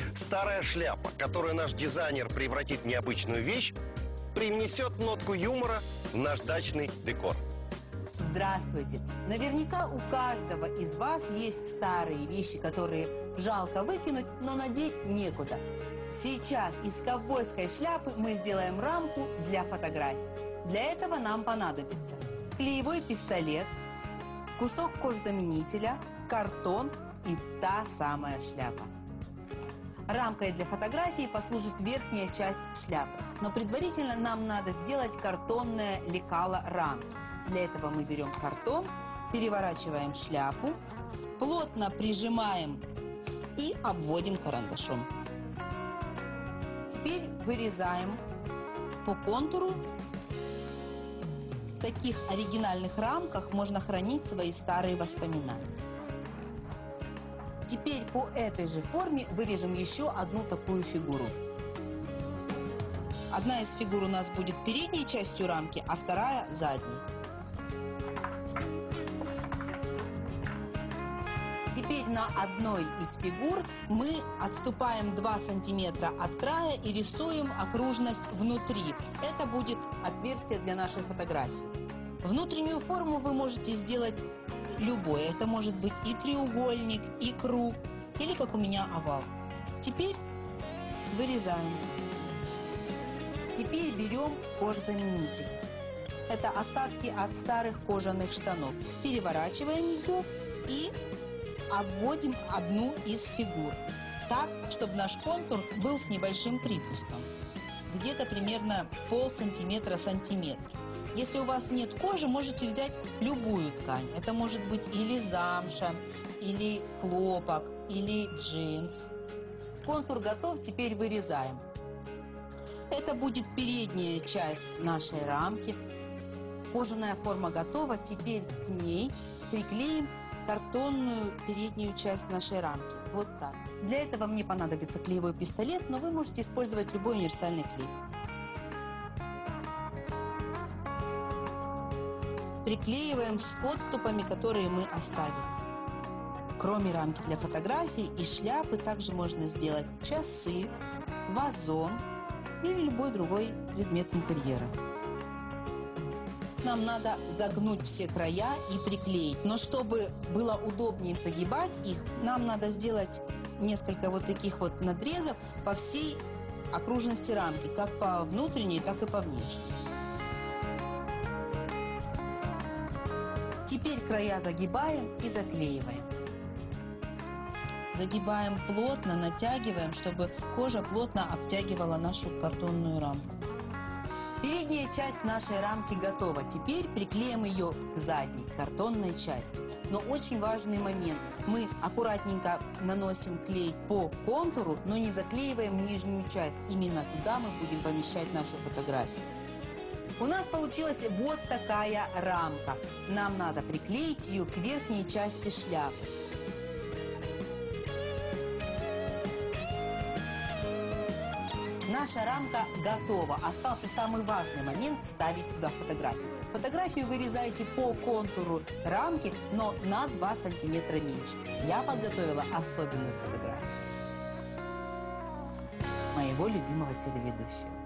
Старая шляпа, которую наш дизайнер превратит в необычную вещь, привнесет нотку юмора в наш дачный декор. Здравствуйте! Наверняка у каждого из вас есть старые вещи, которые жалко выкинуть, но надеть некуда. Сейчас из ковбойской шляпы мы сделаем рамку для фотографий. Для этого нам понадобится клеевой пистолет, кусок кожзаменителя, картон и та самая шляпа. Рамкой для фотографии послужит верхняя часть шляпы, но предварительно нам надо сделать картонное лекало рамки. Для этого мы берем картон, переворачиваем шляпу, плотно прижимаем и обводим карандашом. Теперь вырезаем по контуру. В таких оригинальных рамках можно хранить свои старые воспоминания. Теперь по этой же форме вырежем еще одну такую фигуру. Одна из фигур у нас будет передней частью рамки, а вторая задней. Теперь на одной из фигур мы отступаем 2 сантиметра от края и рисуем окружность внутри. Это будет отверстие для нашей фотографии. Внутреннюю форму вы можете сделать любой. Это может быть и треугольник, и круг, или как у меня овал. Теперь вырезаем. Теперь берем кожзаменитель. Это остатки от старых кожаных штанов. Переворачиваем ее и обводим одну из фигур. Так, чтобы наш контур был с небольшим припуском. Где-то примерно полсантиметра-сантиметр. Если у вас нет кожи, можете взять любую ткань. Это может быть или замша, или хлопок, или джинс. Контур готов, теперь вырезаем. Это будет передняя часть нашей рамки. Кожаная форма готова, теперь к ней приклеим картонную переднюю часть нашей рамки. Вот так. Для этого мне понадобится клеевой пистолет, но вы можете использовать любой универсальный клей. Приклеиваем с отступами, которые мы оставили. Кроме рамки для фотографий и шляпы, также можно сделать часы, вазон или любой другой предмет интерьера. Нам надо загнуть все края и приклеить. Но чтобы было удобнее загибать их, нам надо сделать несколько вот таких вот надрезов по всей окружности рамки, как по внутренней, так и по внешней. Теперь края загибаем и заклеиваем. Загибаем плотно, натягиваем, чтобы кожа плотно обтягивала нашу картонную рамку. Передняя часть нашей рамки готова. Теперь приклеим ее к задней картонной части. Но очень важный момент. Мы аккуратненько наносим клей по контуру, но не заклеиваем нижнюю часть. Именно туда мы будем помещать нашу фотографию. У нас получилась вот такая рамка. Нам надо приклеить ее к верхней части шляпы. Наша рамка готова. Остался самый важный момент – вставить туда фотографию. Фотографию вырезаете по контуру рамки, но на 2 сантиметра меньше. Я подготовила особенную фотографию моего любимого телеведущего.